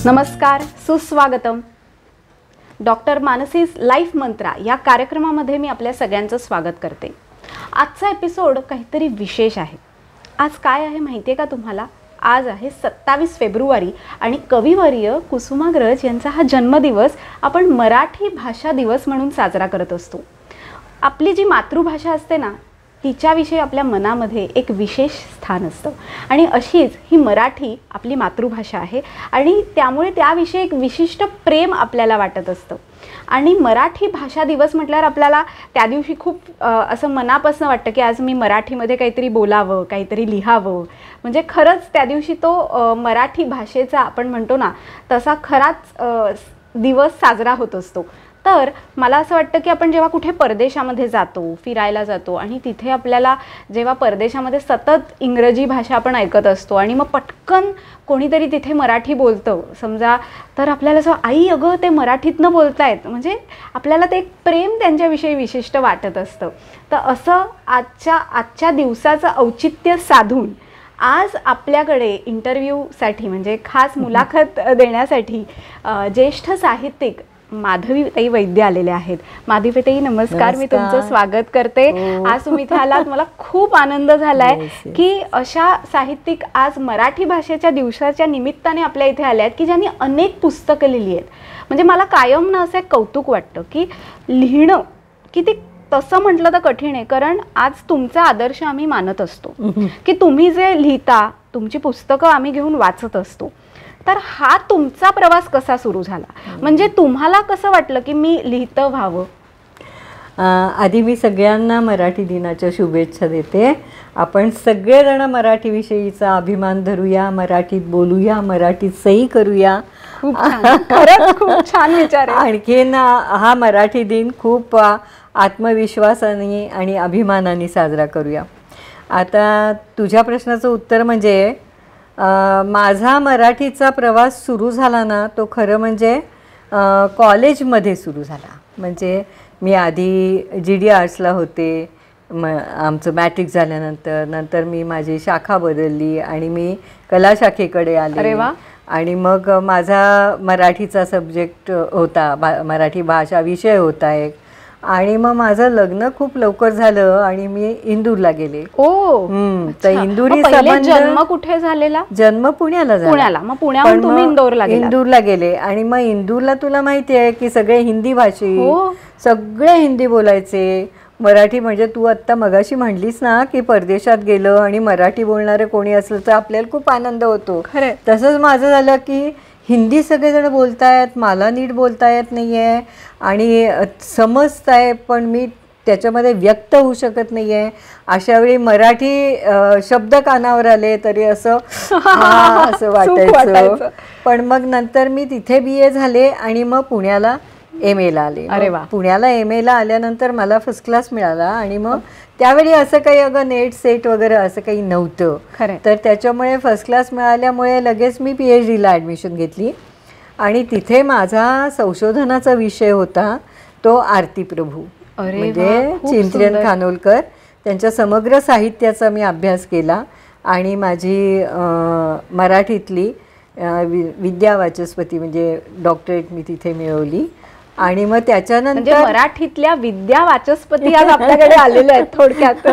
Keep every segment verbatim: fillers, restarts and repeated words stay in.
नमस्कार, सुस्वागतम. Doctor मानसीज life मंत्रा या कार्यक्रमामध्ये मी आपल्या सगळ्यांचं स्वागत करते. आजचा एपिसोड काहीतरी विशेष आहे. आज काय आहे माहिती आहे का तुम्हाला? आज आहे सत्तावीस फेब्रुवारी आणि कविवर्य कुसुमाग्रज यांचा हा जन्मदिवस आपण मराठी भाषा दिवस म्हणून साजरा करत असतो. आपली जी मातृभाषा असते ना, तिच्याविषयी आपल्या मनामध्ये एक विशेष स्थान असतं आणि अशीच ही मराठी आपली मातृभाषा आहे आणि त्यामुळे त्याविषयी एक विशिष्ट प्रेम आपल्याला वाटत असतं. आणि मराठी भाषा दिवस म्हटल्यावर आपल्याला त्या दिवशी खूप असं मनापासून वाटतं की आज मी मराठीमध्ये काहीतरी बोलावं, काहीतरी लिहावं. म्हणजे खरंच त्या दिवशी तो मराठी भाषेचा आपण म्हणतो ना तसा खराच दिवस साजरा होत असतो. तर मला असं वाटतं की आपण जेव्हा कुठे परदेशामध्ये जातो, फिरायला जातो आणि तिथे आपल्याला जेव्हा परदेशामध्ये सतत इंग्रजी भाषा आपण ऐकत असतो आणि मग पटकन कोणीतरी तिथे मराठी बोलतं समजा, तर आपल्याला असं आई अगं ते मराठीतनं बोलतायत, म्हणजे आपल्याला ते एक प्रेम त्यांच्याविषयी विशिष्ट वाटत असतं. तर असं आजच्या आजच्या दिवसाचं औचित्य साधून आज आपल्याकडे इंटरव्ह्यूसाठी म्हणजे खास मुलाखत देण्यासाठी ज्येष्ठ साहित्यिक माधवीताई वैद्य आलेले आहेत. माधवीताई नमस्कार. मी तुमचं स्वागत करते. आज तुम्ही इथे आलात, मला खूप आनंद झालाय की अशा साहित्यिक आज मराठी भाषेच्या दिवसाच्या निमित्ताने आपल्या इथे आल्या आहेत की ज्यांनी अनेक पुस्तकं लिहिली आहेत. म्हणजे मला कायम ना असं एक कौतुक वाटतं की लिहिणं किती तसं म्हटलं तर कठीण आहे, कारण आज तुमचा आदर्श आम्ही मानत असतो की तुम्ही जे लिहिता, तुमची पुस्तकं आम्ही घेऊन वाचत असतो. तर हा तुमचा प्रवास कसा सुरू झाला? म्हणजे तुम्हाला कसं वाटलं की मी लिहितं व्हावं? आधी मी सगळ्यांना मराठी दिनाच्या शुभेच्छा देते. आपण सगळेजण मराठीविषयीचा अभिमान धरूया, मराठीत बोलूया, मराठीत सही करूया. खूप खरंच खूप छान विचार आहे. आणखीन हा मराठी दिन खूप आत्मविश्वासाने आणि अभिमानाने साजरा करूया. आता तुझ्या प्रश्नाचं उत्तर म्हणजे माझा मराठीचा प्रवास सुरू झाला ना, तो खरं म्हणजे कॉलेजमध्ये सुरू झाला. म्हणजे मी आधी जी डी आर्ट्सला होते, म आमचं मॅट्रिक झाल्यानंतर नंतर मी माझी शाखा बदलली आणि मी कला शाखेकडे आले. अरे वा. आणि मग माझा मराठीचा सब्जेक्ट होता, बा मराठी भाषा विषय होता एक. आणि मग माझं लग्न खूप लवकर झालं आणि मी इंदूरला गेले. ओ, तर इंदुरी जन्म कुठे झालेला? जन्म पुण्याला झाला. पुण्याला. मग पुण्याहून तुम्ही इंदोरला गेला? इंदूरला गेले. आणि मग इंदूरला तुला माहिती आहे की सगळे हिंदी भाषी, सगळे हिंदी बोलायचे. मराठी म्हणजे तू आत्ता मगाशी म्हणलीस ना की परदेशात गेलं आणि मराठी बोलणारे कोणी असलं तर आपल्याला खूप आनंद होतो. खरं. तसंच माझं झालं की हिंदी सगळेजण बोलतायत, मला नीट बोलता येत नाही आहे आणि समजत आहे पण मी त्याच्यामध्ये व्यक्त होऊ शकत नाही आहे. अशावेळी मराठी शब्द कानावर आले तरी असं असं वाटायचं. पण मग नंतर मी तिथे बी ए झाले आणि मग पुण्याला एम एला आले. अरे वा. पुण्याला एम एला आल्यानंतर मला फर्स्ट क्लास मिळाला आणि मग त्यावेळी असं काही अगं नेट सेट वगैरे असं काही नव्हतं. खरं. तर त्याच्यामुळे फर्स्ट क्लास मिळाल्यामुळे लगेच मी पी एच डीला ॲडमिशन घेतली आणि तिथे माझा संशोधनाचा विषय होता तो आरती प्रभू, म्हणजे चिंतन खानोलकर, त्यांच्या समग्र साहित्याचा मी अभ्यास केला आणि माझी मराठीतली विद्या वाचस्पती म्हणजे डॉक्टरेट मी तिथे मिळवली. आणि मग त्याच्यानंतर मराठीतल्या विद्या वाचस्पती आज आपल्याकडे आलेल्या आहेत थोडक्यात.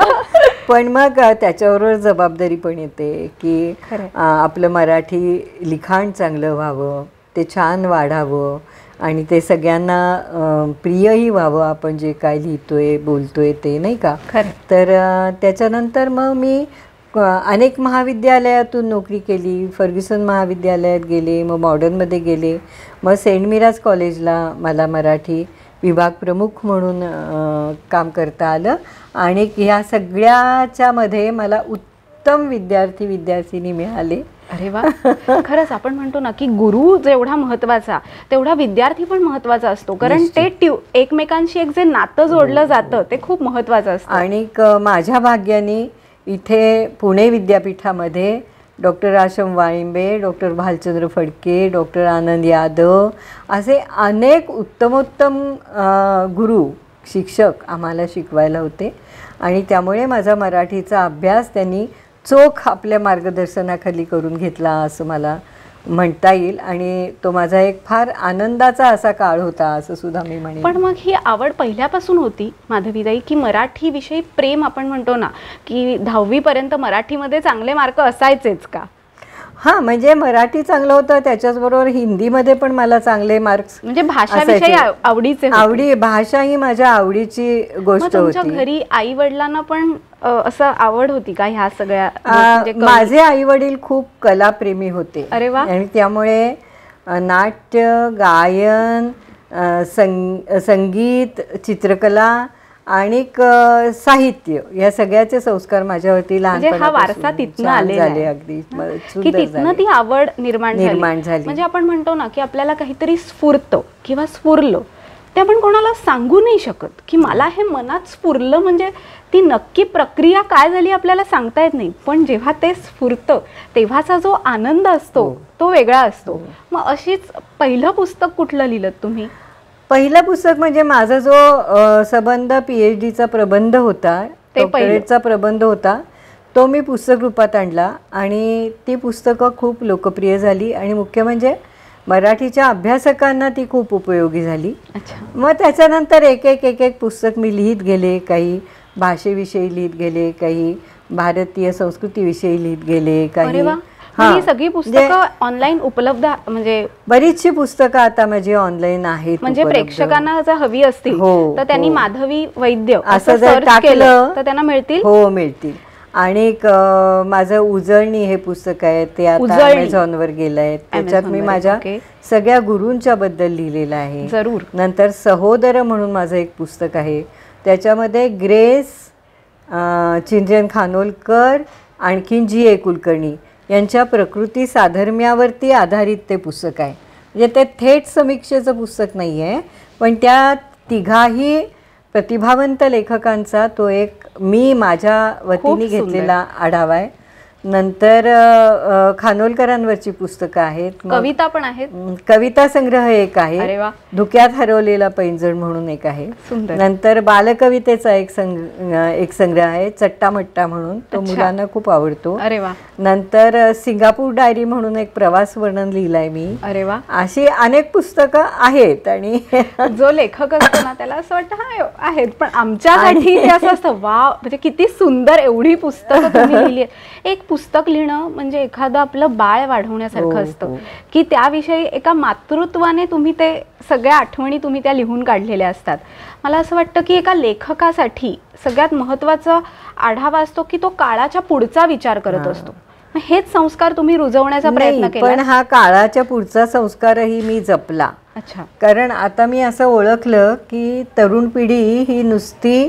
पण मग त्याच्याबरोबर जबाबदारी पण येते की आपलं मराठी लिखाण चांगलं व्हावं, ते छान वाढावं आणि ते सगळ्यांना प्रियही व्हावं आपण जे काय लिहितोय बोलतोय ते, नाही का? तर त्याच्यानंतर मग मी अनेक महाविद्यालयातून नोकरी केली. फर्ग्युसन महाविद्यालयात गेले, मग मॉडर्नमध्ये गेले, मग सेंट मिराज कॉलेजला मला मराठी विभाग प्रमुख म्हणून काम करता आलं. आणि ह्या सगळ्याच्यामध्ये मला उत्तम विद्यार्थी विद्यार्थिनी मिळाले. अरे वा. खरंच आपण म्हणतो ना की गुरु जेवढा महत्त्वाचा तेवढा विद्यार्थी पण महत्त्वाचा असतो, कारण ते ट्यू एकमेकांशी एक जे नातं जोडलं जातं ते खूप महत्त्वाचं असतं. आणि माझ्या भाग्याने इथे पुणे विद्यापीठामध्ये doctor Asham Walimbe, doctor Bhalchandra Phadke, doctor Anand Yadav असे अनेक उत्तमोत्तम गुरु शिक्षक आम्हाला शिकवायला होते. आणि त्यामुळे माझा मराठीचा अभ्यास त्यांनी चोख आपल्या मार्गदर्शनाखाली करून घेतला असं मला म्हणता येईल आणि तो माझा एक फार आनंदाचा असा काळ होता असं सुद्धा मी म्हणेन. पण मग ही आवड पहिल्यापासून होती माधवीताई की मराठी विषयी प्रेम आपण म्हणतो ना की दहावी पर्यंत मराठीमध्ये चांगले मार्क असायचेच का? हां, म्हणजे मराठी चांगलं होतं त्याच्याचबरोबर हिंदीमध्ये पण मला चांगले मार्क्स, म्हणजे भाषाविषयी आवडीचे आवडी भाषा ही माझ्या आवडीची गोष्ट होती. तुमच्या घरी आई वडिलांना पण असं आवड होती का ह्या सगळ्या? माझे आई वडील खूप कलाप्रेमी होते. अरे वा. आणि त्यामुळे नाट्य, गायन, संगीत, चित्रकला आणि साहित्य या सगळ्याचे संस्कार माझ्यावरती लहानपणापासून झाले. अगदी की तिथनं ती आवड निर्माण निर्माण झाली. म्हणजे आपण म्हणतो ना की आपल्याला काहीतरी स्फुरतं किंवा स्फुरलं ते आपण कोणाला सांगू नाही शकत की मला हे मनात स्फुरलं, म्हणजे ती नक्की प्रक्रिया काय झाली आपल्याला सांगता येत नाही, पण जेव्हा ते स्फुरतं तेव्हाचा जो आनंद असतो तो वेगळा असतो. मग अशीच पहिलं पुस्तक कुठलं लिहिलं तुम्ही? पहिलं पुस्तक म्हणजे माझा जो संबंध पीएच डीचा प्रबंध होता, डॉक्टरेटचा प्रबंध होता, तो मी पुस्तक रूपात आणला आणि ती पुस्तकं खूप लोकप्रिय झाली आणि मुख्य म्हणजे मराठीच्या अभ्यासकांना ती खूप उपयोगी झाली. मग त्याच्यानंतर एक एक एक एक पुस्तक मी लिहित गेले. काही भाषेविषयी लिहित गेले, काही भारतीय संस्कृतीविषयी लिहित गेले, काही ही सगळी पुस्तकं ऑनलाईन उपलब्ध, म्हणजे बरीचशी पुस्तकं आता माझी ऑनलाईन आहेत. म्हणजे प्रेक्षकांना जर हवी असतील तर त्यांनी माधवी वैद्य असं जर टाकलं तर त्यांना मिळतील. हो, मिळतील. आणि माझं उजळणी हे पुस्तक आहे, ते आता अमेझॉनवर गेलं आहे. त्याच्यात मी माझ्या सगळ्या गुरूंच्या बद्दल लिहिलेलं आहे. जरूर. नंतर सहोदर म्हणून माझं एक पुस्तक आहे, त्याच्यामध्ये ग्रेस चिंतन खानोलकर आणखीन जी ए कुलकर्णी यांच्या प्रकृती साधर्म्यावरती आधारित ते पुस्तक आहे. म्हणजे ते थेट समीक्षेचं पुस्तक नाही आहे, पण त्या तिघाही प्रतिभावंत लेखकांचा तो एक मी माझ्या वतीने घेतलेला आढावा आहे. नंतर खानोलकरांवरची पुस्तकं आहेत, कविता पण आहेत, कविता संग्रह एक आहे, धुक्यात हरवलेला पैंजण म्हणून एक आहे. नंतर बालकवितेचा एक संग एक संग्रह आहे, चट्टामट्टा म्हणून, तो मुलांना खूप आवडतो. अरे वा. नंतर सिंगापूर डायरी म्हणून एक प्रवास वर्णन लिहिलंय मी. अरे वा. अशी अनेक पुस्तकं आहेत आणि जो लेखक असतो ना त्याला असं वाटतं हा आहेत, पण आमच्यासाठी असं असतं वा, म्हणजे किती सुंदर एवढी पुस्तकं तुम्ही लिहिली. एक पुस्तक लिहिणं म्हणजे एखादं आपलं बाळ वाढवण्यासारखं असतं की त्याविषयी एका मातृत्वाने तुम्ही ते सगळ्या आठवणी तुम्ही त्या लिहून काढलेल्या असतात. मला असं वाटतं की एका लेखकासाठी सगळ्यात महत्त्वाचा आढावा असतो की तो काळाच्या पुढचा विचार करत असतो. हेच संस्कार तुम्ही रुजवण्याचा प्रयत्न केला. पण हा काळाच्या पुढचा संस्कारही मी जपला. अच्छा. कारण आता मी असं ओळखलं की तरुण पिढी ही नुसती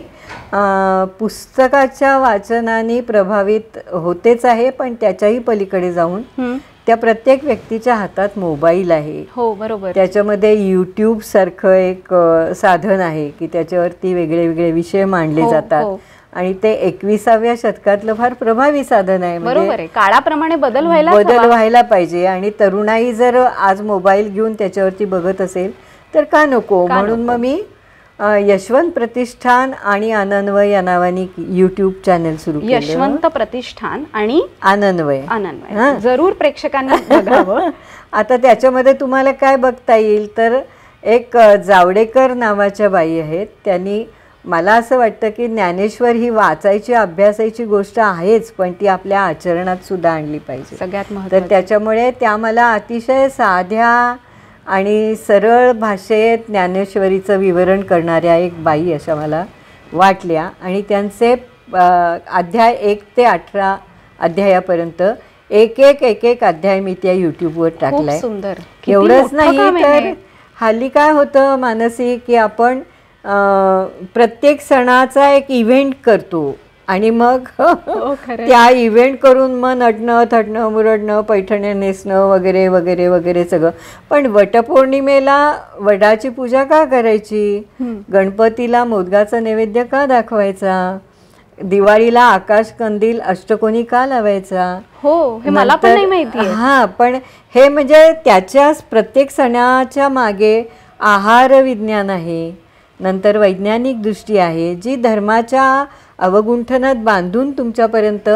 पुस्तकाच्या वाचनाने प्रभावित होतेच आहे, पण त्याच्याही पलीकडे जाऊन त्या प्रत्येक व्यक्तीच्या हातात मोबाईल आहे. हो, बरोबर. त्याच्यामध्ये यूट्यूब सारखं एक साधन आहे की त्याच्यावरती वेगळे वेगळे विषय मांडले जातात आणि ते एकविसाव्या शतकातलं फार प्रभावी साधन आहे. बरोबर आहे. काळाप्रमाणे बदल व्हायला बदल व्हायला पाहिजे आणि तरुणाई जर आज मोबाईल घेऊन त्याच्यावरती बघत असेल तर का नको, म्हणून मग मी यशवंत प्रतिष्ठान आणि आनंदवय या नावाने यूट्यूब चॅनल सुरू केलं. यशवंत प्रतिष्ठान आणि आनंदवय. आनंदवय जरूर प्रेक्षकांनी बघावं. आता त्याच्यामध्ये तुम्हाला काय बघता येईल तर एक जावडेकर नावाच्या बाई आहेत, त्यांनी मला असं वाटतं की ज्ञानेश्वर ही वाचायची अभ्यासायची गोष्ट आहेच, पण ती आपल्या आचरणात सुद्धा आणली पाहिजे. सगळ्यात महत्त्वाचं. तर त्याच्यामुळे त्या मला अतिशय साध्या आणि सरळ भाषेत ज्ञानेश्वरीचं विवरण करणाऱ्या एक बाई अशा मला वाटल्या आणि त्यांचे अध्याय एक ते अठरा अध्यायापर्यंत एक एक एक एक अध्याय मी त्या यूट्यूबवर टाकलाय. सुंदर. एवढंच नाही तर हल्ली काय होतं मानसी की आपण प्रत्येक सणाचा एक इव्हेंट करतो आणि मग त्या इव्हेंट करून मग नटणं थटणं मुरडणं पैठण्या नेसणं वगैरे वगैरे वगैरे सगळं. पण वटपौर्णिमेला वडाची पूजा का करायची, गणपतीला मोदगाचा नैवेद्य का दाखवायचा, दिवाळीला आकाश कंदील अष्टकोनी का लावायचा. हो, हे मला पण नाही माहिती. हा, पण हे म्हणजे त्याच्या प्रत्येक सणाच्या मागे आहार विज्ञान आहे, नंतर वैज्ञानिक दृष्टी आहे जी धर्माच्या अवगुंठनात बांधून तुमच्यापर्यंत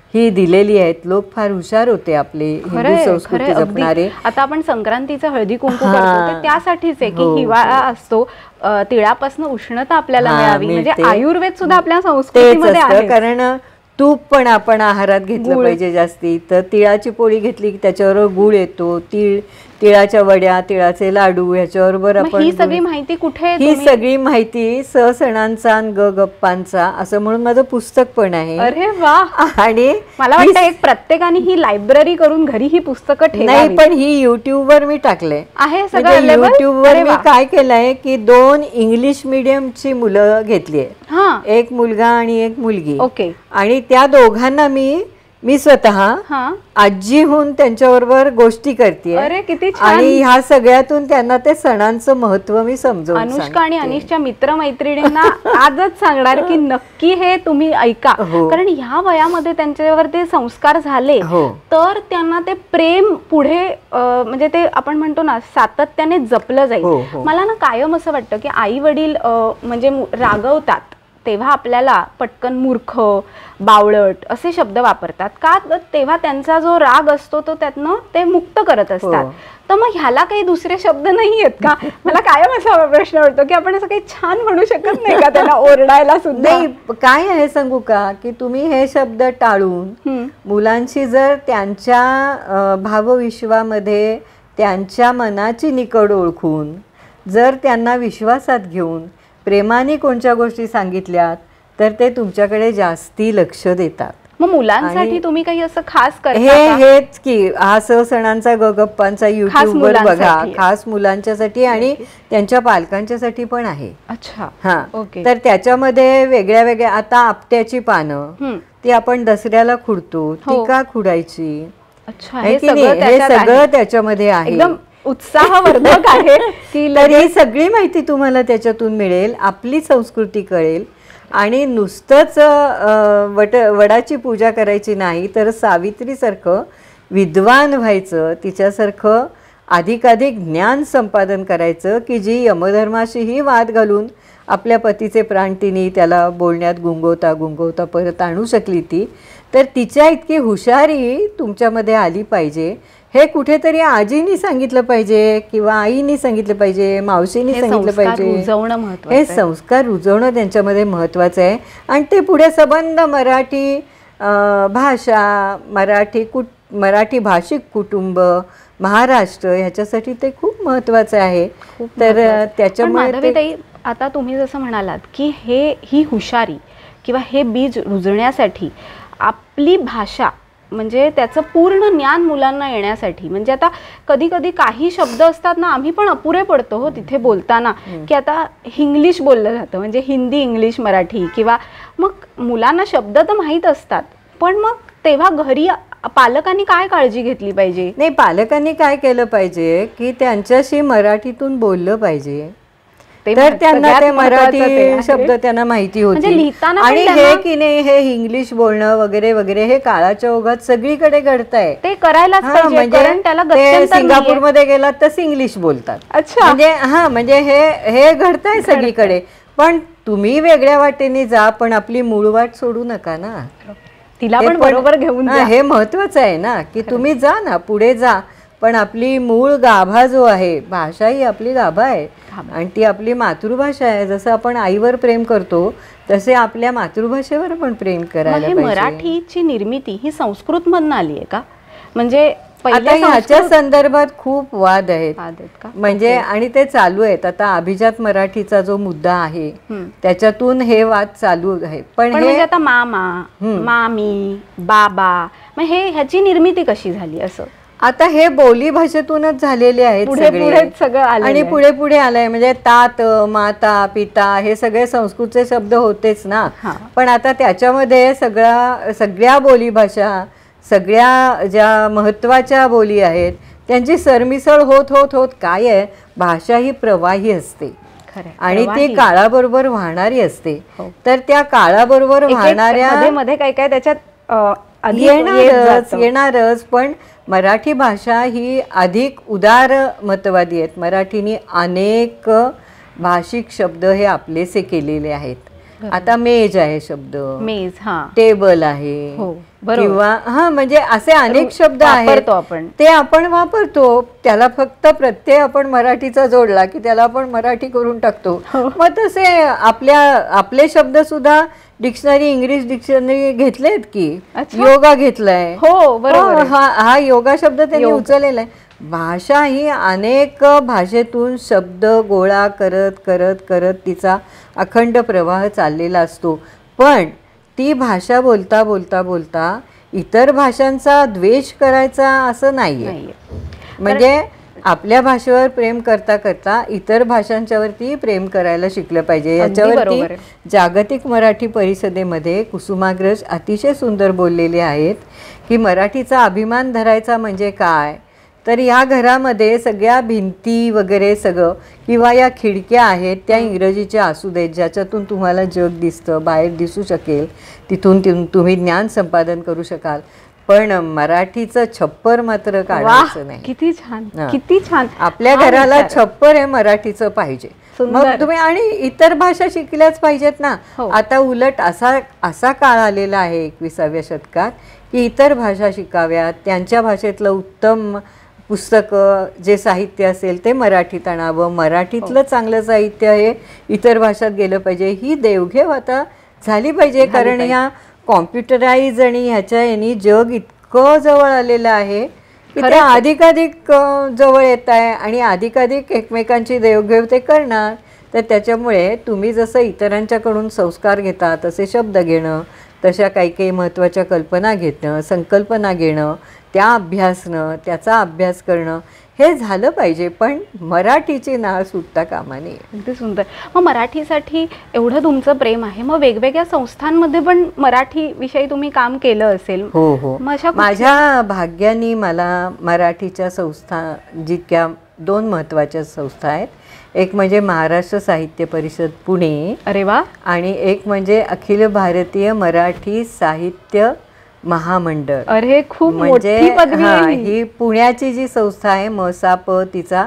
ही दिलेली आहेत. लोक फार हुशार होते आपले हिंदू संस्कृती जपणारे. आता आपण संक्रांतीचं हळदी कुंकू करतो ते त्यासाठीच आहे की हिवाळा असतो, तिळापासून उष्णता आपल्याला मिळावी, म्हणजे आयुर्वेद सुद्धा आपल्या संस्कृतीमध्ये आहे. कारण तूप पण आपण आहारात घेतलं पाहिजे जास्ती. तर तिळाची पोळी घेतली की त्याच्याबरोबर गुळ येतो, तीळ, तिळाच्या वड्या, तिळाचे लाडू ह्याच्याबरोबर आपण. ही सगळी माहिती कुठे? ही सगळी माहिती स सणांचा ग गप्पांचा असं म्हणून माझं पुस्तक पण आहे. अरे वा. आणि मला वाटतं एक प्रत्येकाने ही लायब्ररी करून घरी ही पुस्तकं ठेवावी. नाही, पण ही युट्यूब वर मी टाकले आहे सगळं. युट्यूब वर मी काय केलंय की दोन इंग्लिश मीडियमची मुलं घेतली, एक मुलगा आणि एक मुलगी. ओके. आणि त्या दोघांना मी मी स्वतः आजी होऊन त्यांच्याबरोबर गोष्टी करते. अरे किती छान. आणि ह्या सगळ्यातून त्यांना ते सणांचं महत्व मी समजवून सांगते. अनुष्का आणि अनिशच्या मित्रमैत्रिणींना आजच सांगणार की नक्की हे तुम्ही ऐका, कारण ह्या वयामध्ये त्यांच्यावर ते संस्कार झाले तर त्यांना ते प्रेम पुढे म्हणजे ते आपण म्हणतो ना सातत्याने जपलं जाईल. मला ना कायम असं वाटतं की आई वडील म्हणजे रागवतात तेव्हा आपल्याला पटकन मूर्ख, बावळट असे शब्द वापरतात का? तेव्हा त्यांचा जो राग असतो तो त्यातनं ते मुक्त करत असतात. तर मग ह्याला काही दुसरे शब्द नाही आहेत का? मला कायम असा प्रश्न पडतो की आपण असं काही छान म्हणू शकत नाही का त्यांना ओरडायला सुद्धा? काय आहे सांगू का की तुम्ही हे शब्द टाळून मुलांशी जर त्यांच्या भावविश्वामध्ये त्यांच्या मनाची निकड ओळखून जर त्यांना विश्वासात घेऊन प्रेमाने कोणत्या गोष्टी सांगितल्यात तर ते तुमच्याकडे जास्ती लक्ष देतात. मग मुलांसाठी तुम्ही काही असं खास करता? हे हेच की हा स सणांचा ग गप्पांचा युट्यूब वर बघा, खास मुलांच्यासाठी आणि त्यांच्या पालकांच्यासाठी पण आहे. अच्छा. हा, तर त्याच्यामध्ये वेगळ्या वेगळ्या आता आपट्याची पानं ती आपण दसऱ्याला खुडतो, ती का खुडायची? अच्छा. हे सगळं त्याच्यामध्ये आहे. उत्साहवर्धक आहे की तर ही सगळी माहिती तुम्हाला त्याच्यातून मिळेल, आपली संस्कृती कळेल. आणि नुसतंच वट वडाची पूजा करायची नाही तर सावित्रीसारखं विद्वान व्हायचं, तिच्यासारखं अधिकाधिक ज्ञान संपादन करायचं की जी यमधर्माशीही वाद घालून आपल्या पतीचे प्राण तिने त्याला बोलण्यात गुंगवता गुंगवता परत आणू शकली ती. तर तिच्या इतकी हुशारी तुमच्यामध्ये आली पाहिजे. हे कुठेतरी आजीनी सांगितलं पाहिजे किंवा आईनी सांगितलं पाहिजे, मावशीनी सांगितलं पाहिजे. हे संस्कार रुजवणं त्यांच्यामध्ये महत्त्वाचं आहे. आणि ते पुढे संबंध मराठी भाषा, मराठी कुट मराठी भाषिक कुटुंब, महाराष्ट्र ह्याच्यासाठी ते खूप महत्त्वाचं आहे. तर त्याच्यामुळे आता तुम्ही जसं म्हणालात की हे ही हुशारी किंवा हे बीज रुजण्यासाठी आपली भाषा म्हणजे त्याचं पूर्ण ज्ञान मुलांना येण्यासाठी, म्हणजे आता कधी कधी काही शब्द असतात ना आम्ही पण अपुरे पडतो हो तिथे बोलताना की आता इंग्लिश बोललं जातं म्हणजे हिंदी इंग्लिश मराठी किंवा मग मुलांना शब्द तर माहीत असतात पण मग तेव्हा घरी पालकांनी काय काळजी घेतली पाहिजे? नाही, पालकांनी काय केलं पाहिजे की त्यांच्याशी मराठीतून बोललं पाहिजे तर त्यांना ते मराठी शब्द त्यांना माहिती होती. आणि हे की नाही हे इंग्लिश बोलणं वगैरे वगैरे हे काळाच्या ओघात सगळीकडे घडतंय, ते करायलाच पाहिजे कारण त्याला गत्यंतर सिंगापूर मध्ये गेलात तर इंग्लिश बोलतात. अच्छा. म्हणजे हा म्हणजे हे हे घडतंय सगळीकडे. पण तुम्ही वेगळ्या वाटेने जा पण आपली मूळ वाट सोडू नका ना, तिला पण बरोबर घेऊन जा. हे महत्वाचं आहे ना की तुम्ही जा ना पुढे जा पण आपली मूळ गाभा जो आहे, भाषा ही आपली गाभा आहे आणि ती आपली मातृभाषा आहे. जसं आपण आईवर प्रेम करतो तसे आपल्या मातृभाषेवर पण प्रेम करायला पाहिजे. मराठीची निर्मिती ही संस्कृत मधून आली आहे का? म्हणजे आता ह्याच्या संदर्भात खूप वाद आहेत म्हणजे आणि ते चालू आहेत. आता अभिजात मराठीचा जो मुद्दा आहे त्याच्यातून हे वाद चालू आहे. पण हे आता मामा, मामी, बाबा मग हे ह्याची निर्मिती कशी झाली? असं आता हे बोली भाषेतूनच झालेले आहेत सगळे आणि पुढे पुढे आलंय. म्हणजे तात, माता, पिता हे सगळे संस्कृतचे शब्द होतेच ना. पण आता त्याच्यामध्ये सगळ्या सगळ्या बोली भाषा, सगळ्या ज्या महत्त्वाच्या बोली आहेत त्यांची सरमिसळ होत होत होत काय आहे, भाषा ही प्रवाही असते आणि ती काळाबरोबर वाहणारी असते. तर त्या काळाबरोबर वाहणाऱ्या मध्ये काय काय त्याच्यात येणारच येणारच पण मराठी भाषा ही अधिक उदार मतवादी आहेत. मराठीने अनेक भाषिक शब्द हे आपलेसे केलेले आहेत. आता मेज आहे शब्द, मेज, हा, टेबल आहे, किंवा हा म्हणजे असे अनेक शब्द आहेत आपण ते आपण वापरतो. त्याला फक्त प्रत्यय आपण मराठीचा जोडला की त्याला आपण मराठी करून टाकतो. मग तसे आपल्या आपले शब्द सुद्धा डिक्शनरी, इंग्लिश डिक्शनरी घेतलेत की. योगा घेतलाय. हो बरोबर. हा हा योगा शब्द त्यांनी उचललेला आहे. भाषा ही अनेक भाषेतून शब्द गोळा करत करत करत तिचा अखंड प्रवाह चाललेला असतो. पण ती भाषा बोलता बोलता बोलता इतर भाषांचा द्वेष करायचा असं नाहीये. म्हणजे आपल्या भाषेवर प्रेम करता करता इतर भाषांच्यावरती प्रेम करायला शिकलं पाहिजे. याच्यावरती जागतिक मराठी परिषदेमध्ये कुसुमाग्रज अतिशय सुंदर बोललेले आहेत की मराठीचा अभिमान धरायचा म्हणजे काय, तर या घरामध्ये सगळ्या भिंती वगैरे सगळं किंवा या खिडक्या आहेत त्या इंग्रजीच्या असू देत, ज्याच्यातून तुम्हाला जग दिसतं, बाहेर दिसू शकेल, तिथून तुम्ही ज्ञान संपादन करू शकाल. पण मराठीचं छप्पर मात्र काढायचं नाही. किती छान, किती छान. आपल्या घराला छप्पर हे मराठीचं पाहिजे. मग तुम्ही आणि इतर भाषा शिकल्याच पाहिजेत ना. आता उलट असा असा काळ आलेला आहे एकविसाव्या शतकात की इतर भाषा शिकाव्यात, त्यांच्या भाषेतलं उत्तम पुस्तकं जे साहित्य असेल ते मराठीत आणावं, मराठीतलं चांगलं साहित्य हे इतर भाषात गेलं पाहिजे. ही देवघेव आता झाली पाहिजे. कारण ह्या कॉम्प्युटराईज आणि ह्याच्या यांनी जग इतकं जवळ आलेलं आहे की ते अधिकाधिक जवळ येत आहे आणि अधिकाधिक एकमेकांची देवघेव ते करणार. तर त्याच्यामुळे तुम्ही जसं इतरांच्याकडून संस्कार घेता तसे शब्द घेणं, तशा काही काही महत्त्वाच्या कल्पना घेणं, संकल्पना घेणं, त्या अभ्यासणं, त्याचा अभ्यास करणं हे झालं पाहिजे. पण मराठीची नाळ सुटता कामा नये. अगदी सुंदर. मग मराठीसाठी एवढं तुमचं प्रेम आहे, मग वेगवेगळ्या संस्थांमध्ये पण मराठी विषयी तुम्ही काम केलं असेल. हो हो. माझ्या भाग्याने मला मराठीच्या संस्था जितक्या दोन महत्त्वाच्या संस्था आहेत, एक म्हणजे महाराष्ट्र साहित्य परिषद पुणे. अरे वा. आणि एक म्हणजे अखिल भारतीय मराठी साहित्य महामंडळ. अरे खूप म्हणजे ही पुण्याची जी संस्था आहे मसाप, तिचा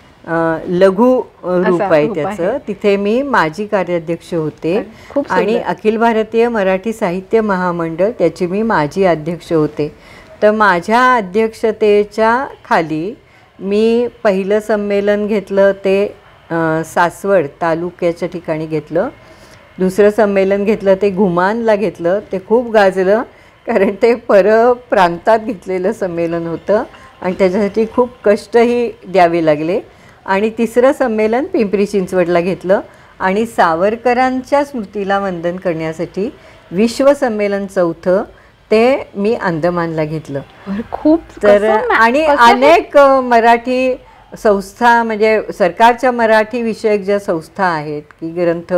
लघु रूप आहे त्याचं. तिथे मी माजी कार्याध्यक्ष होते. आणि अखिल भारतीय मराठी साहित्य महामंडळ त्याची मी माजी अध्यक्ष होते. तर माझ्या अध्यक्षतेच्या खाली मी पहिलं संमेलन घेतलं ते सासवड तालुक्याच्या ठिकाणी घेतलं. दुसरं संमेलन घेतलं ते घुमानला घेतलं. ते खूप गाजलं कारण ते पर प्रांतात घेतलेलं संमेलन होतं आणि त्याच्यासाठी खूप कष्टही द्यावे लागले. आणि तिसरं संमेलन पिंपरी चिंचवडला घेतलं आणि सावरकरांच्या स्मृतीला वंदन करण्यासाठी विश्व संमेलन चौथं ते मी अंदमानला घेतलं. खूप. तर आणि अनेक मराठी संस्था म्हणजे सरकारच्या मराठी विषयक ज्या संस्था आहेत की ग्रंथ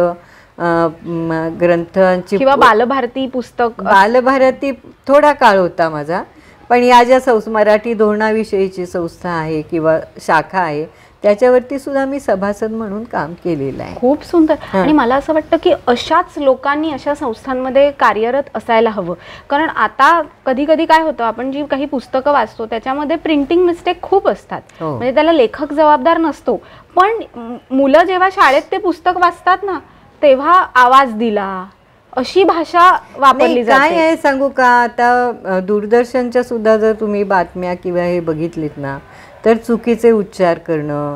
ग्रंथांची किंवा बालभारती पुस्तक. बालभारती थोडा काळ होता माझा, पण या ज्या संस्था मराठी धोरणाविषयीची संस्था आहे किंवा शाखा आहे त्याच्यावरती सुद्धा मी सभासद म्हणून काम केलेलं आहे. खूप सुंदर. आणि मला असं वाटतं की अशाच लोकांनी अशा संस्थांमध्ये कार्यरत असायला हवं. कारण आता कधी कधी काय होतं, आपण जी काही पुस्तकं वाचतो त्याच्यामध्ये प्रिंटिंग मिस्टेक खूप असतात. म्हणजे त्याला लेखक जबाबदार नसतो, पण मुलं जेव्हा शाळेत ते पुस्तक वाचतात ना तेव्हा आवाज दिला अशी भाषा वापरली जाते. काय आहे सांगू का, आता दूरदर्शनच्या सुद्धा जर तुम्ही बातम्या किंवा हे बघितलीत ना तर चुकीचे उच्चार करणं,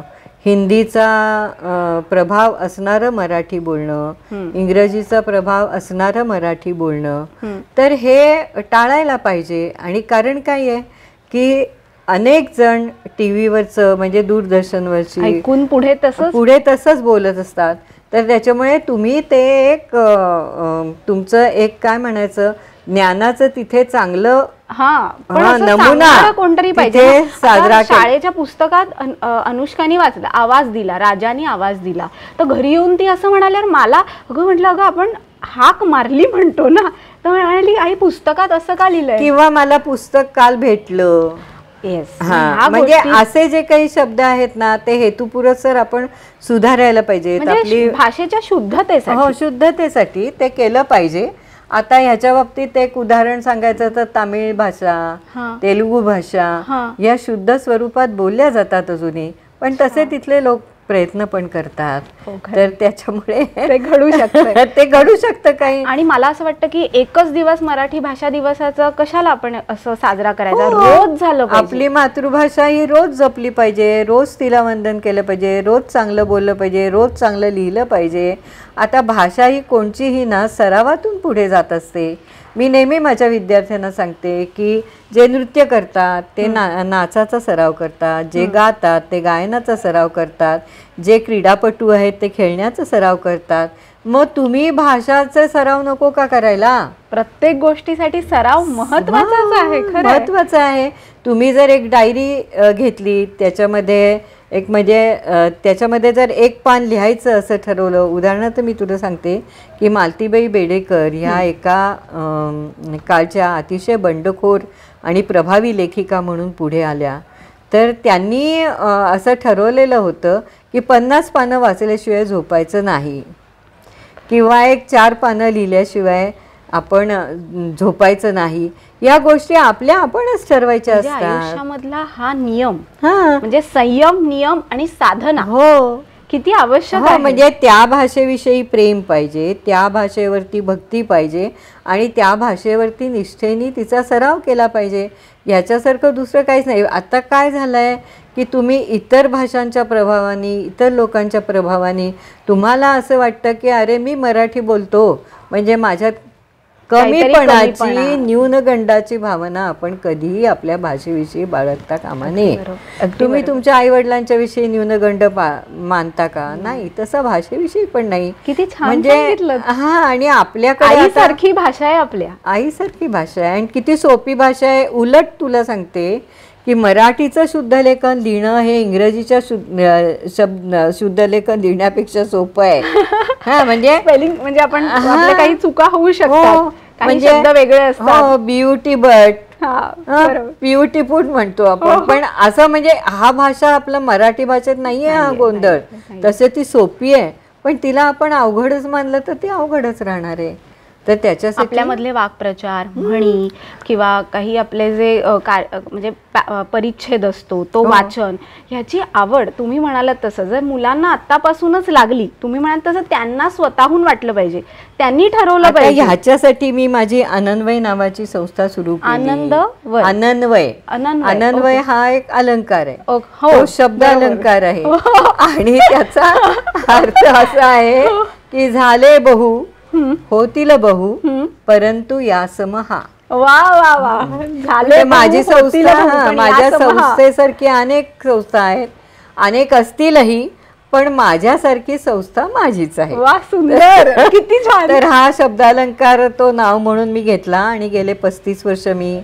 हिंदीचा प्रभाव असणारं मराठी बोलणं, इंग्रजीचा प्रभाव असणारं मराठी बोलणं, तर हे टाळायला पाहिजे. आणि कारण काय आहे की अनेक जण टी व्हीवरचं म्हणजे दूरदर्शनवरची ऐकून पुढे तसंच पुढे तसंच बोलत असतात. तर त्याच्यामुळे तुम्ही ते एक तुमचं एक काय म्हणायचं ज्ञानाचं तिथे चांगलं नमुना कोणतरी पाहिजे. शाळेच्या पुस्तकात अनुष्काने वाचलं, आवाज दिला, राजाने आवाज दिला, तर घरी येऊन ती असं म्हणाल्यावर मला अगं म्हटलं अगं आपण हाक मारली म्हणतो ना, तर म्हणाली आई पुस्तकात असं का लिहिलंय, किंवा मला पुस्तक काल भेटलं. हा म्हणजे असे जे काही शब्द आहेत ना ते हेतुपुरस्सर आपण सुधारायला पाहिजेत. आपली भाषेच्या शुद्धतेसाठी हो शुद्धतेसाठी ते केलं पाहिजे. आता ह्याच्या बाबतीत एक उदाहरण सांगायचं तर तामिळ भाषा, तेलुगू भाषा या शुद्ध स्वरूपात बोलल्या जातात अजूनही, पण तसे तिथले लोक प्रयत्न पण करतात. हो, खरं. तर त्याच्यामुळे ते घडू शकतं. ते घडू शकतं काही. आणि मला असं वाटतं की एकच दिवस मराठी भाषा दिवसाचा कशाला आपण असं साजरा करायचा, हो. रोज झालं पाहिजे. आपली मातृभाषा ही रोज जपली पाहिजे, रोज तिला वंदन केलं पाहिजे, रोज चांगलं बोललं पाहिजे, रोज चांगलं लिहिलं पाहिजे. आता भाषा ही कोणचीही ना सरावातून पुढे जात असते. मी नेहमी माझ्या विद्यार्थ्यांना सांगते की जे नृत्य करतात ते ना नाचाचा सराव करतात, जे गातात ते गायनाचा सराव करतात, जे क्रीडापटू आहेत ते खेळण्याचा सराव करतात. मग तुम्ही भाषाचा सराव नको का करायला? प्रत्येक गोष्टीसाठी सराव महत्वाचाच आहे. खरं महत्वाचा आहे. तुम्ही जर एक डायरी घेतली, त्याच्यामध्ये एक म्हणजे त्याच्यामध्ये जर एक पान लिहायचं असं ठरवलं, उदाहरणार्थ मी तुला सांगते की मालतीबाई बेडेकर ह्या एका काळच्या अतिशय बंडखोर आणि प्रभावी लेखिका म्हणून पुढे आल्या. तर त्यांनी असं ठरवलेलं होतं की पन्नास पानं वाचल्याशिवाय झोपायचं नाही, किंवा एक चार पानं लिहिल्याशिवाय आपण झोपायचं नाही. या गोष्टी आपल्या आपणच ठरवायच्या असतात. आयुष्यामधला हा नियम, हा म्हणजे संयम, नियम आणि साधना हो किती आवश्यक आहे. म्हणजे त्या भाषेविषयी प्रेम पाहिजे, त्या भाषेवरती भक्ती पाहिजे आणि त्या भाषेवरती निष्ठेने तिचा सराव केला पाहिजे. याच्यासारखं दुसरं काहीच नाही. आता काय झालंय की तुम्ही इतर भाषांच्या प्रभावाने, इतर लोकांच्या प्रभावाने तुम्हाला असं वाटतं की अरे मी मराठी बोलतो म्हणजे माझ्यात कमीपणाची, न्यूनगंडाची भावना आपण कधीही आपल्या भाषेविषयी बाळगता कामा नये. तुम्ही तुमच्या आई वडिलांच्या विषयी न्यूनगंड मानता का? नाही. तसं भाषेविषयी पण नाही. किती छान म्हणजे हा, आणि आपल्याकडे आईसारखी भाषा आहे, आपल्या आईसारखी भाषा आहे आणि किती सोपी भाषा आहे. उलट तुला सांगते की मराठीचं शुद्धलेखन लिहिणं हे इंग्रजीच्या शब्द शुद्धलेखन लिहिण्यापेक्षा सोपं आहे. हा, म्हणजे स्पेलिंग म्हणजे आपण काही चुका होऊ शकतात, काही शब्द वेगळे असतात. ब्युटी बट ब्युटीफुल म्हणतो आपण, पण असं म्हणजे हा भाषा आपला मराठी भाषेत नाहीये हा गोंधळ. तसे ती सोपी आहे, पण तिला आपण अवघडच मानलं तर ती अवघडच राहणार आहे. तर त्याच्यासाठी आपल्यामधले वाक्प्रचार, म्हणी किंवा काही आपले जे म्हणजे परिच्छेद असतो तो वाचन, ह्याची आवड तुम्ही म्हणालात तसं जर मुलांना आतापासूनच लागली, तुम्ही म्हणाल तसं त्यांना स्वतःहून वाटलं पाहिजे, त्यांनी ठरवलं पाहिजे. ह्याच्यासाठी मी माझी आनंदवय नावाची संस्था सुरू केली. आनंदवय आनंदवय आनंदवय हा एक अलंकार आहे, हो, शब्द अलंकार आहे. आणि त्याचा अर्थ असा आहे की झाले बहु होतील बहु परंतु यासम हा. वा वा वा. झाले माझी संस्था, माझ्या संस्थेसारखी अनेक संस्था आहेत, अनेक असतीलही, पण माझ्यासारखी संस्था माझीच आहे. वा, सुंदर, किती छान. तर हा शब्दालंकार तो नाव म्हणून मी घेतला आणि गेले पस्तीस वर्ष मी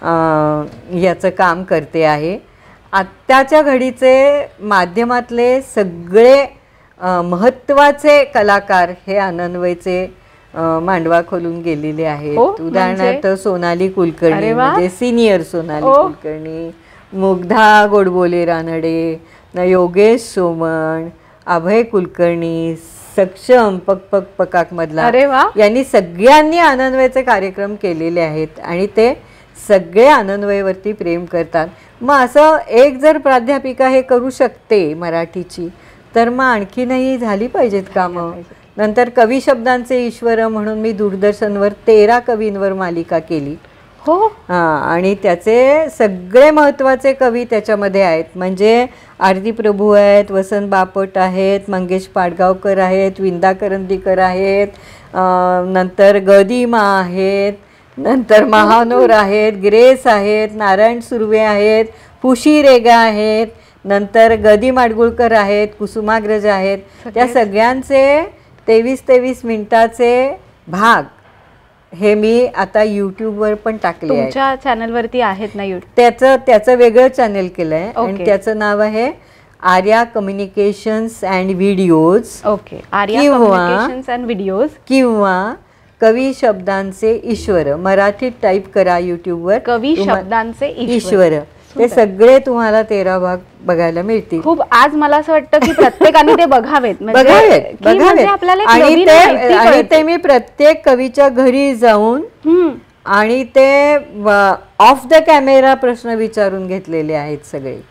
याचं काम करते आहे. आत्ताच्या घडीचे माध्यमातले सगळे महत्वाचे कलाकार हे आनंदवयचे मांडवा खोलून गेलेले आहेत. उदाहरणार्थ सोनाली कुलकर्णी, म्हणजे सिनियर सोनाली कुलकर्णी, मुग्धा गोडबोले रानडे, योगेश सोमण, अभय कुलकर्णी, सक्षम पक पक पकाक मधला, यांनी सगळ्यांनी आनंदवयचे कार्यक्रम केलेले आहेत आणि ते सगळे आनंदवयवरती प्रेम करतात. मग असं एक जर प्राध्यापिका हे करू शकते मराठीची, तर मग आणखीनही झाली पाहिजेत कामं. नंतर कवी शब्दांचे ईश्वर म्हणून मी दूरदर्शनवर तेरा कवींवर मालिका केली. हो, हां, आणि त्याचे सगळे महत्त्वाचे कवी त्याच्यामध्ये आहेत. म्हणजे आरती प्रभू आहेत, वसंत बापट आहेत, मंगेश पाडगावकर आहेत, विंदा करंदीकर आहेत, नंतर गदिमा आहेत, नंतर महानोर आहेत, ग्रेस आहेत, नारायण सुर्वे आहेत, फुशी रेगा आहेत, नंतर गदी माडगुळकर आहेत, कुसुमाग्रज आहेत. त्या सगळ्यांचे तेवीस तेवीस मिनिटाचे भाग हे मी आता यूट्यूबवर पण टाकले आहे. तुमच्या चॅनलवरती आहेत ना यूट्यूब? त्याचं त्याचं वेगळं चॅनल केलं आहे आणि त्याचं नाव आहे Arya Communications and Videos. Okay, Arya Communications and Videos किंवा कवी शब्दांचे ईश्वर. मराठीत टाईप करा यूट्यूबवर, कवी शब्दांचे ईश्वर. ते सगळे तुम्हाला तेरा भाग बघायला मिळतील. खूप आज मला असं वाटतं की प्रत्येकाने ते बघावेत, बघावेत बघावेत आणि ते आणि ते मी प्रत्येक कवीच्या घरी जाऊन आणि ते ऑफ द कॅमेरा प्रश्न विचारून घेतलेले आहेत सगळे.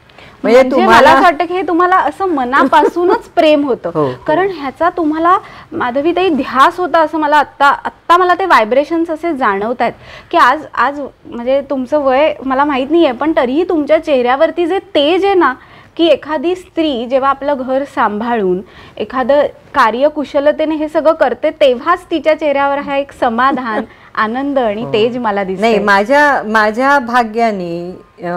म्हणजे मला असं वाटतं की हे तुम्हाला असं मनापासूनच प्रेम होतं, कारण ह्याचा तुम्हाला माधवीताई ध्यास होता असं मला आत्ता आत्ता मला ते व्हायब्रेशन्स असे जाणवत आहेत की आज आज म्हणजे तुमचं वय मला माहीत नाही आहे, पण तरीही तुमच्या चेहऱ्यावरती जे तेज आहे ना, की एखादी स्त्री जेव्हा आपलं घर सांभाळून एखादं कार्यकुशलतेने हे सगळं करते तेव्हाच तिच्या चेहऱ्यावर हा एक समाधान, आनंद आणि तेज मला दिसत. नाही, माझ्या माझ्या भाग्याने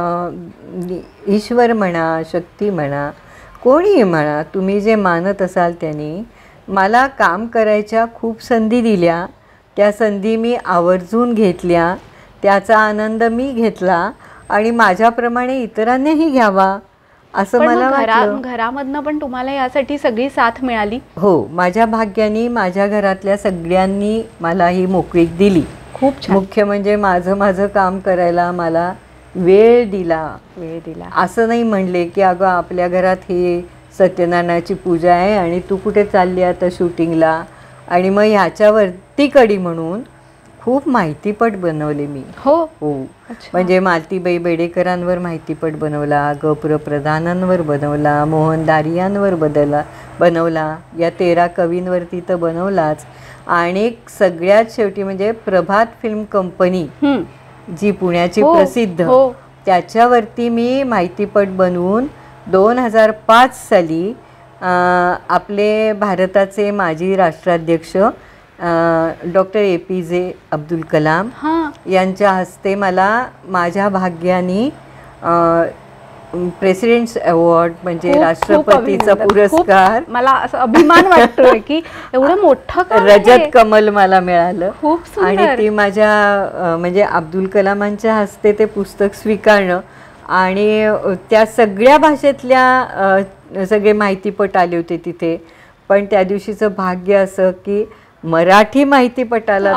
ईश्वर म्हणा, शक्ती म्हणा, कोणीही म्हणा, तुम्ही जे मानत असाल त्यांनी मला काम करायच्या खूप संधी दिल्या. त्या संधी मी आवर्जून घेतल्या, त्याचा आनंद मी घेतला आणि माझ्याप्रमाणे इतरांनीही घ्यावा असं मला वाटलं. घरामधनं पण तुम्हाला यासाठी सगळी साथ मिळाली? हो, माझ्या भाग्याने माझ्या घरातल्या सगळ्यांनी मला ही मोकळीक दिली. खूप छान. मुख्य म्हणजे माझं माझं काम करायला मला वेळ दिला वेळ दिला असं नाही म्हणले की अगं आपल्या घरात ही सत्यनारायणाची पूजा आहे आणि तू कुठे चालली आता शूटिंगला, आणि मग ह्याच्यावरती कडी म्हणून खूप माहितीपट बनवले मी. हो हो, म्हणजे मालतीबाई बेडेकरांवर माहितीपट बनवला, ग प्र प्रधानांवर बनवला, मोहन दारियांवर बदलला बनवला, या तेरा कवींवरती तर बनवलाच, आणि सगळ्यात शेवटी म्हणजे प्रभात फिल्म कंपनी जी पुण्याची प्रसिद्ध, त्याच्यावरती मी माहितीपट बनवून दोन हजार पाच साली आपले भारताचे माजी राष्ट्राध्यक्ष डॉक्टर ए पी जे अब्दुल कलाम यांच्या हस्ते मला माझ्या भाग्याने प्रेसिडेंट्स अवॉर्ड म्हणजे राष्ट्रपतीचा पुरस्कार, मला असं अभिमान वाटतोय की एवढं मोठं रजत कमल मला मिळालं. खूप आणि ती माझ्या म्हणजे अब्दुल कलामांच्या हस्ते ते पुस्तक स्वीकारणं, आणि त्या सगळ्या भाषेतल्या सगळे माहितीपट आले होते तिथे. पण त्या दिवशीचं भाग्य असं की मराठी माहितीपटाला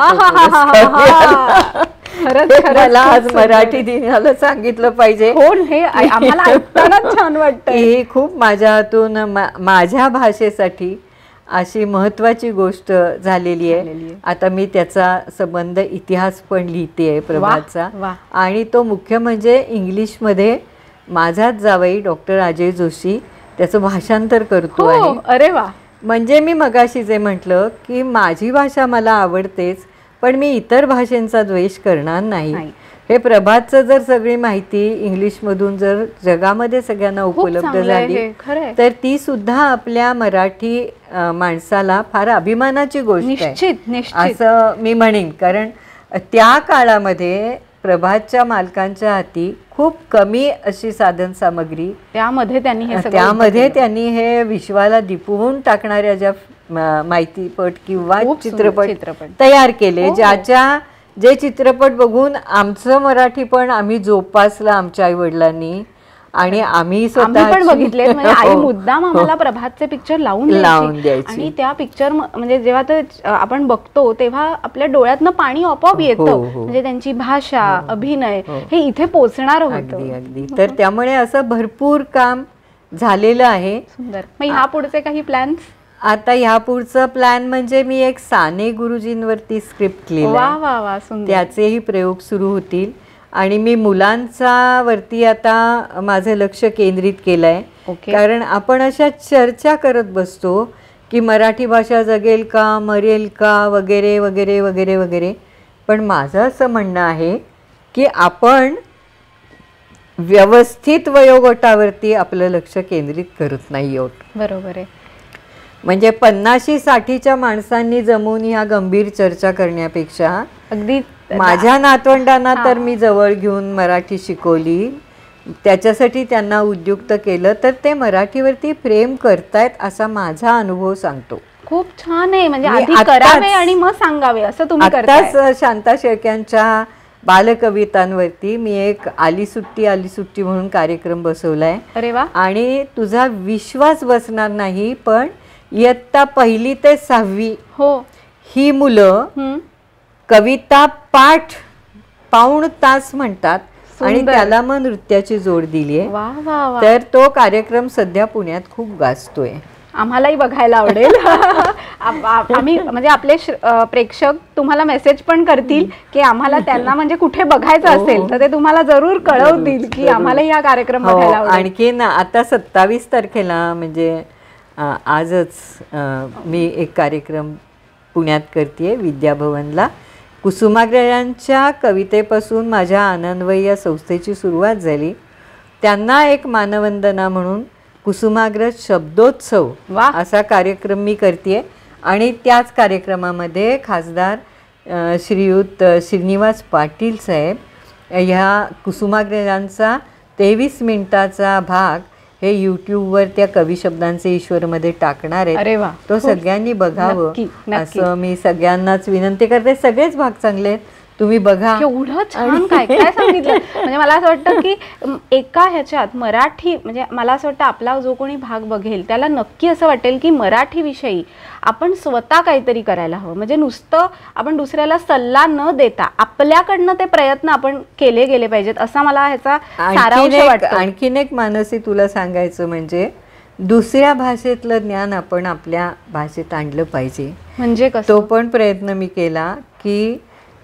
मला आज मराठी दिनाला सांगितलं पाहिजे. छान वाटतं. ही खूप माझ्या हातून माझ्या भाषेसाठी अशी महत्वाची गोष्ट झालेली आहे. आता मी त्याचा संबंध इतिहास पण लिहिते आहे प्रभातचा, आणि तो मुख्य म्हणजे इंग्लिशमध्ये माझाच जावई डॉक्टर अजय जोशी त्याचं भाषांतर करतो आहे. अरे वा. म्हणजे मी मगाशी जे म्हटलं की माझी भाषा मला आवडतेच, पण मी इतर भाषेंचा द्वेष करणार नाही. हे प्रभातचं जर सगळी माहिती इंग्लिशमधून जर जगामध्ये सगळ्यांना उपलब्ध झाली तर ती सुद्धा आपल्या मराठी माणसाला फार अभिमानाची गोष्ट आहे असं मी म्हणेन. कारण त्या काळामध्ये प्रभातच्या मालकांच्या हाती खूप कमी अशी साधन सामग्री, त्यामध्ये त्यांनी हे त्यामध्ये त्यांनी हे विश्वाला दिपवून टाकणाऱ्या ज्या माहितीपट किंवा चित्रपट तयार केले, ज्याच्या जे चित्रपट बघून आमचं मराठी पण आम्ही जोपासलं आमच्या आई वडिलांनी, आणि आम्ही स्वतः पण बघितले. म्हणजे आई मुद्दाम आम्हाला प्रभातचे पिक्चर लावून लावून द्यायची, आणि त्या पिक्चर म्हणजे जेव्हा ते आपण बघतो तेव्हा आपल्या डोळ्यातनं पाणी आपोआप येतं. म्हणजे त्यांची भाषा, अभिनय हे इथे पोचणार होतं. अगदी. तर त्यामुळे असं भरपूर काम झालेलं आहे. सुंदर. मग ह्या पुढचे काही प्लॅन्स? आता ह्या पुढचं प्लॅन म्हणजे मी एक साने गुरुजींवरती स्क्रिप्ट लिहिलं, त्याचेही प्रयोग सुरू होतील, आणि मी मुलांचा वरती आता माझं लक्ष केंद्रित केलं आहे. कारण आपण अशा चर्चा करत बसतो की मराठी भाषा जगेल का, मरेल का, वगैरे वगैरे वगैरे वगैरे, पण माझं असं म्हणणं आहे की आपण व्यवस्थित वयोगटावरती आपलं लक्ष केंद्रित करत नाही आहोत. बरोबर आहे. म्हणजे पन्नाशी साठीच्या माणसांनी जमून ह्या गंभीर चर्चा करण्यापेक्षा अगदी माझ्या नातवंडांना तर मी जवळ घेऊन मराठी शिकवली, त्याच्यासाठी त्यांना उद्युक्त केलं, तर ते मराठीवरती प्रेम करतायत असा माझा अनुभव सांगतो. खूप छान आहे. म्हणजे आधी करावे आणि मग सांगावे असं तुम्ही करताय. आताच शांता शेळक्यांच्या बालकवितांवरती मी एक आली सुट्टी आली सुट्टी म्हणून कार्यक्रम बसवलाय. अरे वा. आणि तुझा विश्वास बसणार नाही, पण इयत्ता पहिली ते सहावी हो ही मुलं कविता पाठ पाऊण तास म्हणतात, आणि त्याला मग नृत्याची जोड दिली आहे. तर तो कार्यक्रम सध्या पुण्यात खूप गाजतोय. आम्हालाही बघायला आवडेल. आम्ही म्हणजे आपले प्रेक्षक तुम्हाला मेसेज पण करतील की आम्हाला त्यांना म्हणजे कुठे बघायचं असेल तर ते तुम्हाला जरूर कळवतील की आम्हालाही हा कार्यक्रम बघायला आवडेल. आणखी ना आता सत्तावीस तारखेला म्हणजे आजच मी एक कार्यक्रम पुण्यात करते विद्याभवनला. कुसुमाग्रजांच्या कवितेपासून माझ्या आनंदवयी या संस्थेची सुरुवात झाली. त्यांना एक मानवंदना म्हणून कुसुमाग्रज शब्दोत्सव असा कार्यक्रम मी करते आणि त्याच कार्यक्रमामध्ये खासदार श्रीयुत श्रीनिवास पाटील साहेब ह्या कुसुमाग्रजांचा तेवीस मिनिटाचा भाग हे यूट्यूबवर त्या कविशब्दांचे ईश्वरमध्ये टाकणार आहेत. तो सगळ्यांनी बघावं असं मी सगळ्यांनाच विनंती करते. सगळेच भाग चांगले आहेत, तुम्ही बघा. एवढं छान काय काय सांगितलं. म्हणजे मला असं वाटतं की एका ह्याच्यात मराठी म्हणजे मला असं वाटतं आपला जो कोणी भाग बघेल त्याला नक्की असं वाटेल की मराठी विषयी आपण स्वतः काहीतरी करायला हवं. म्हणजे नुसतं आपण दुसऱ्याला सल्ला न देता आपल्याकडनं ते प्रयत्न आपण केले गेले पाहिजेत असा मला ह्याचा सारांश वाटतो. आणखीन एक मानसी तुला सांगायचं म्हणजे दुसऱ्या भाषेतलं ज्ञान आपण आपल्या भाषेत आणलं पाहिजे. म्हणजे तो पण प्रयत्न मी केला की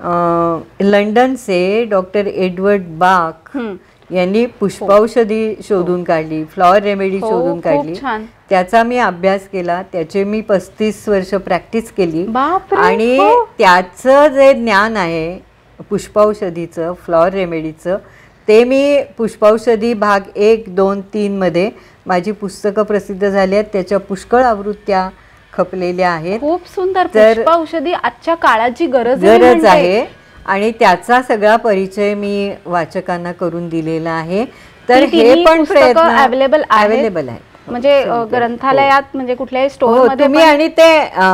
लंडनचे डॉक्टर एडवर्ड बाक यांनी पुष्पौषधी शोधून काढली, फ्लॉवर रेमेडी शोधून काढली. त्याचा मी अभ्यास केला, त्याचे मी पस्तीस वर्ष प्रॅक्टिस केली आणि त्याचं जे ज्ञान आहे पुष्पौषधीचं फ्लॉवर रेमेडीचं ते मी पुष्पौषधी भाग एक दोन तीन मध्ये माझी पुस्तकं प्रसिद्ध झाली आहेत. त्याच्या पुष्कळ आवृत्त्या खपलेल्या आहेत. खूप सुंदर. पुष्पौषधी आजच्या काळाची गरज गरज आहे आणि त्याचा सगळा परिचय मी वाचकांना करून दिलेला आहे. तर हे पण प्रयत्न अवेलेबल अवेलेबल आहे म्हणजे ग्रंथालयात म्हणजे कुठल्याही स्टोअर मध्ये तुम्ही आणि ते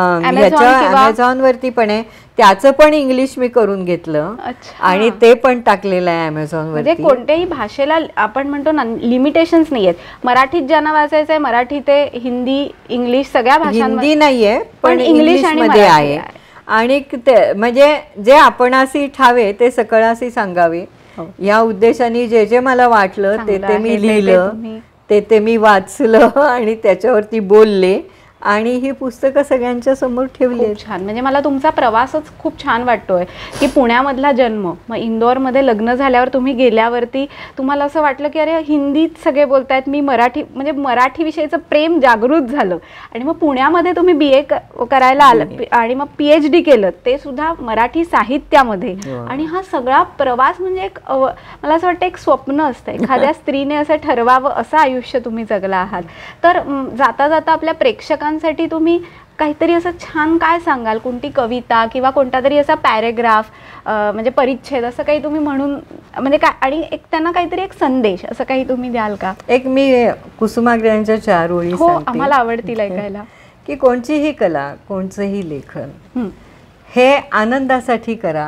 अमेझॉन वरती पण आहे. त्याचं पण इंग्लिश मी करून घेतलं आणि ते पण टाकलेलं आहे अमेझॉन वरती. म्हणजे कोणत्याही भाषेला आपण म्हणतो ना लिमिटेशन्स नाहीयेत. मराठीत ज्यांना वाचायचं आहे मराठी ते हिंदी इंग्लिश सगळ्या भाषांमध्ये. हिंदी नाहीये पण इंग्लिश मध्ये आहे. आणि म्हणजे जे आपणासी ठावे ते सकळासी सांगावे या उद्देशाने जे जे मला वाटलं ते ते मी लिहिलं, ते ते मी वाचलं आणि त्याच्यावरती बोलले आणि ही पुस्तकं सगळ्यांच्या समोर ठेवली. छान. म्हणजे मला तुमचा प्रवासच खूप छान वाटतोय की पुण्यामधला जन्म मग इंदोरमध्ये लग्न झाल्यावर तुम्ही गेल्यावरती तुम्हाला असं वाटलं की अरे हिंदीत सगळे बोलतायत, मी मराठी म्हणजे मराठी विषयीचं प्रेम जागृत झालं आणि मग पुण्यामध्ये तुम्ही बी ए करायला आलं आणि मग पी एच डी केलं ते सुद्धा मराठी साहित्यामध्ये. आणि हा सगळा प्रवास म्हणजे एक मला असं वाटतं एक स्वप्न असतं एखाद्या स्त्रीने असं ठरवावं असं आयुष्य तुम्ही जगला आहात. तर जाता जाता आपल्या प्रेक्षकांना साठी तुम्ही काहीतरी असं छान काय सांगाल? कोणती कविता किंवा कोणता तरी असा पॅरेग्राफ म्हणजे परिच्छेद असं काही तुम्ही म्हणून म्हणजे काय आणि एक त्यांना काहीतरी एक संदेश असं काही तुम्ही द्याल का? एक मी कुसुमाग्रजांच्या चार ओळी हो आम्हाला आवडतील ऐकायला. की कोणतीही कला कोणचंही लेखन हे आनंदासाठी करा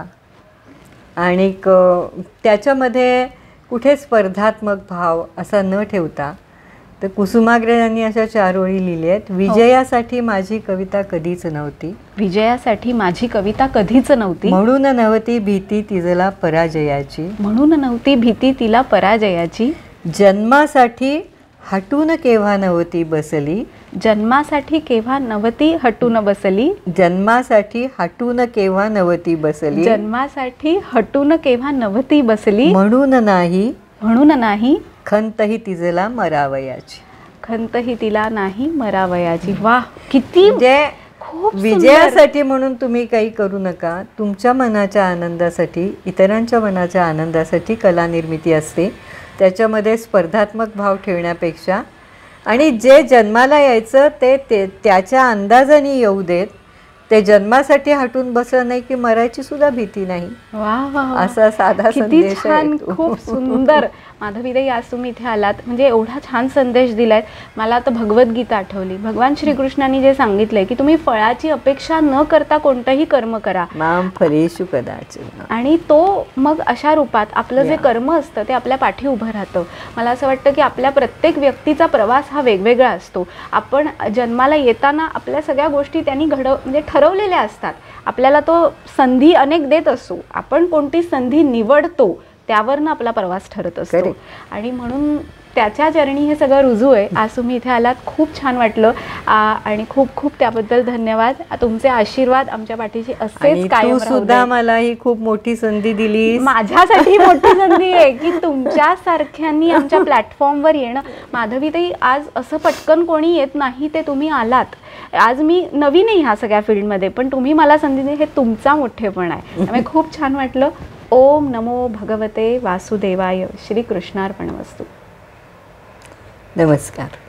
आणि त्याच्यामध्ये कुठे स्पर्धात्मक भाव असा न ठेवता. तर कुसुमाग्रजांनी अशा चार ओळी लिहिल्या आहेत. विजयासाठी माझी कविता कधीच नव्हती, विजयासाठी माझी कविता कधीच नव्हती, म्हणून नव्हती भीती तिला पराजयाची, म्हणून नव्हती भीती तिला पराजयाची, जन्मासाठी हटून केव्हा नव्हती बसली, जन्मासाठी केव्हा नव्हती हटून बसली, जन्मासाठी हटून केव्हा नव्हती बसली, जन्मासाठी हटून केव्हा नव्हती बसली, म्हणून नाही म्हणून नाही खंतही तिला मरावयाची, खंतही तिला नाही मरावयाची. वाह किती म्हणजे विजयासाठी म्हणून तुम्ही काही करू नका. तुमच्या मनाच्या आनंदासाठी इतरांच्या मनाच्या आनंदासाठी कला निर्मिती असते. त्याच्यामध्ये स्पर्धात्मक भाव ठेवण्यापेक्षा आणि जे जन्माला यायचं ते त्याच्या अंदाजाने येऊ देत. ते जन्मासाठी हटून बसलं नाही की मरायची सुद्धा भीती नाही. वा वा असा साधा संदेश आहे. खूप सुंदर. माधवीताई आज तुम्ही इथे आलात म्हणजे एवढा छान संदेश दिलाय. मला आता भगवद्गीता आठवली. भगवान श्रीकृष्णांनी जे सांगितलंय की तुम्ही फळाची अपेक्षा न करता कोणतंही कर्म करा, माम फलेषु कदाचन. आणि तो मग अशा रूपात आपलं जे कर्म असतं ते आपल्या पाठी उभं राहतं. मला असं वाटतं की आपल्या प्रत्येक व्यक्तीचा प्रवास हा वेगवेगळा असतो. आपण जन्माला येताना आपल्या सगळ्या गोष्टी त्यांनी घडव म्हणजे ठरवलेल्या असतात. आपल्याला तो संधी अनेक देत असतो. आपण कोणती संधी निवडतो त्यावरनं आपला प्रवास ठरत असतो. आणि म्हणून त्याच्या चरणी हे सगळं रुजू आहे. आज तुम्ही इथे आलात, खूप छान वाटलं आणि खूप खूप त्याबद्दल धन्यवाद. तुमचे आशीर्वाद आमच्या पाठीशी असेच कायम राहू दे. सुद्धा मला ही खूप मोठी संधी दिली. माझ्यासाठी मोठी संधी आहे की तुमच्या सारख्यांनी आमच्या प्लॅटफॉर्मवर येणं. माधवीताई, आज असं पटकन कोणी येत नाही, ते तुम्ही आलात. आज मी नवीन आहे ह्या सगळ्या फील्डमध्ये, पण तुम्ही मला संधी दिली, हे तुमचा मोठेपण आहे. त्यामुळे खूप छान वाटलं. ओम नमो भगवते वासुदेवाय. श्री कृष्णार्पणमस्तु. नमस्कार.